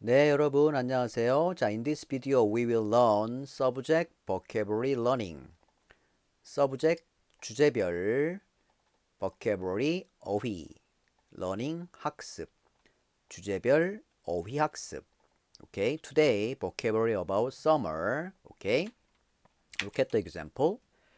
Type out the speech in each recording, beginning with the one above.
네, 여러분 안녕하세요. 자, in this video we will learn subject vocabulary learning. subject 주제별, vocabulary 어휘, learning 학습, 주제별 어휘 학습. Okay, today vocabulary about summer. Okay, look at the example.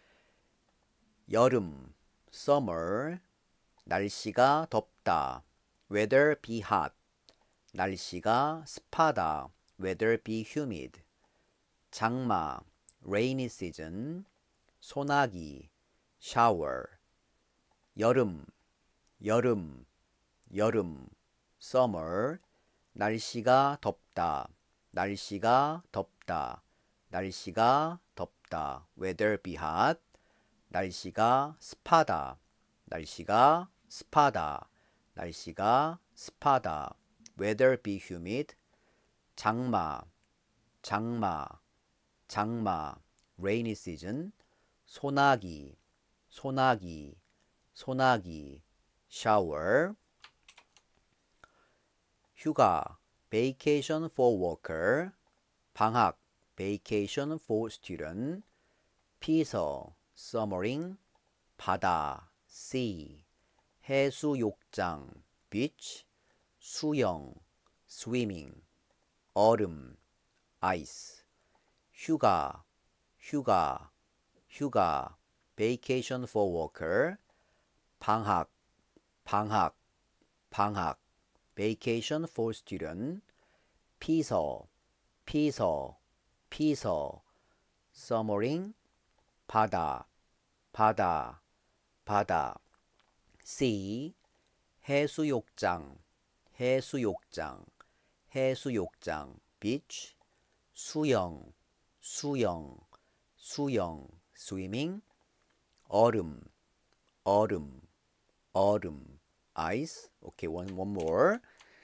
여름, summer, 날씨가 덥다. weather be hot. 날씨가 습하다. weather be humid. 장마, rainy season. 소나기, shower. 여름, 여름, 여름, summer. 날씨가 덥다. 날씨가 덥다. 날씨가 덥다. weather be hot. 날씨가 습하다. 날씨가 습하다. 날씨가 습하다. weather be humid. 장마, 장마, 장마, rainy season. 소나기, 소나기, 소나기, shower. 휴가, vacation for worker. 방학, vacation for student. 피서, summering. 바다, sea. 해수욕장, beach. 수영, swimming. 얼음, ice. 휴가, 휴가, 휴가, vacation for worker. 방학, 방학, 방학, vacation for student. 피서, 피서, 피서, summering. 바다, 바다, 바다. sea. 해수욕장, 해수욕장, 해수욕장, beach. 수영, 수영, 수영, swimming. 얼음, 얼음, 얼음, ice. Okay, one more.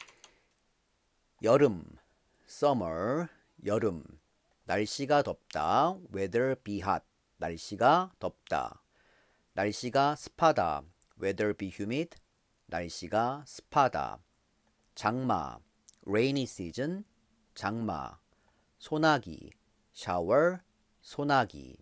여름, summer, 여름. 날씨가 덥다. weather be hot. 날씨가 덥다. 날씨가 습하다. weather be humid. 날씨가 습하다. 장마, rainy season. 장마. 소나기, shower. 소나기.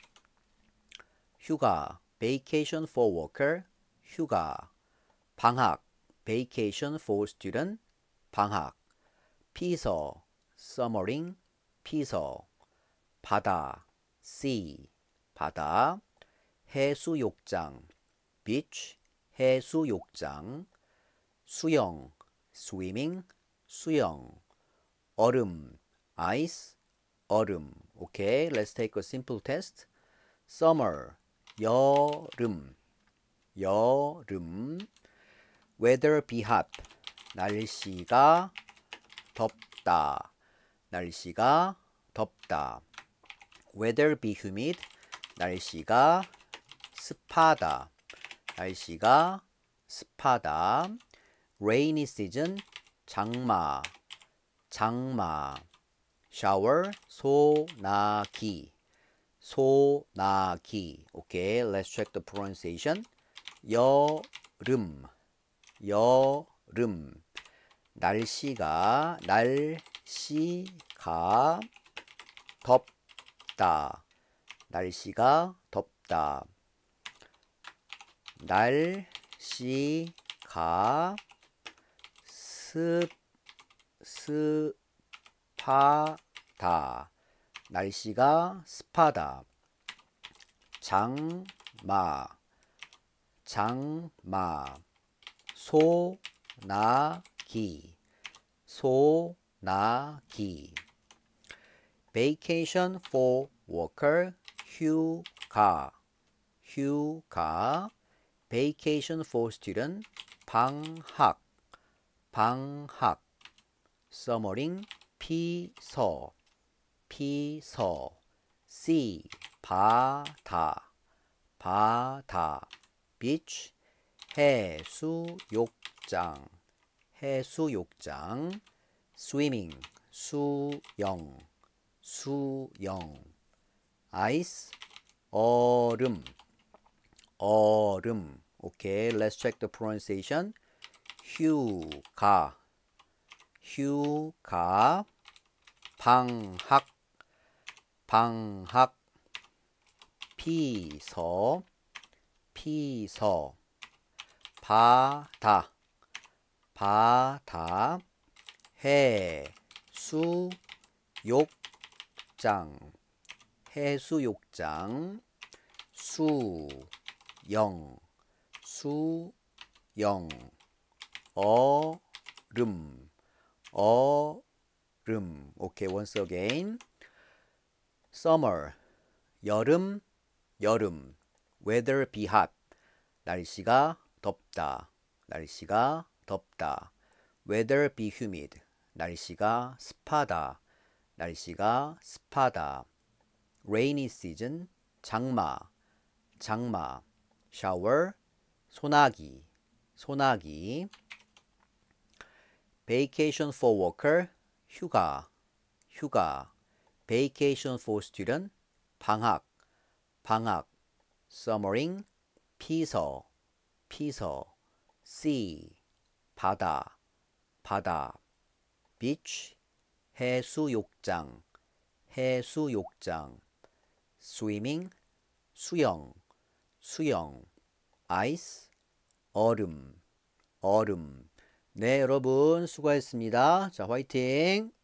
휴가, vacation for worker. 휴가. 방학, vacation for student. 방학. 피서, summering. 피서. 바다, sea. 바다. 해수욕장, beach. 해수욕장. 수영, swimming. 수영. 얼음, ice. 얼음. Okay, let's take a simple test. summer, 여름, 여름. weather be hot, 날씨가 덥다. 날씨가 덥다. weather be humid, 날씨가 습하다. 날씨가 습하다. rainy season, 장마, 장마. shower, 소나기, 소나기. Okay, let's check the pronunciation. 여름, 여름. 날씨가 덥다. 날씨가 덥다. 날씨가 습하다. 날씨가 습하다. 장마, 장마. 소나기, 소나기. vacation for worker, 휴가, 휴가. vacation for student, 방학, 방학. summering. 피서, 피서. sea. 바다, 바다. beach. 해수욕장, 해수욕장. swimming. 수영, 수영. ice. 얼음, 얼음. Okay, let's check the pronunciation. 휴가, 휴가, 방학, 방학, 피서, 피서, 바다, 바다, 해수욕장, 해수욕장, 수영, 수영, 얼음, 얼음. 오케이, once again. summer, 여름, 여름. weather be hot, 날씨가 덥다, 날씨가 덥다. weather be humid, 날씨가 습하다, 날씨가 습하다. rainy season, 장마, 장마. shower, 소나기, 소나기. vacation for worker, 휴가, 휴가. vacation for student, 방학, 방학. summering, 피서, 피서. sea, 바다, 바다. beach, 해수욕장, 해수욕장. swimming, 수영, 수영. ice, 얼음, 얼음. 네, 여러분 수고하셨습니다. 자, 화이팅!